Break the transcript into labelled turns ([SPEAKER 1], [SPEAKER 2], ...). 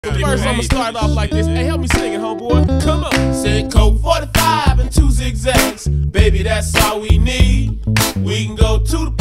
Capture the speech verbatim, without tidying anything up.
[SPEAKER 1] First, I'ma start off like this. Hey, help me sing it, homeboy. Come on.
[SPEAKER 2] Said Coke forty-five and two zigzags. Baby, that's all we need. We can go to the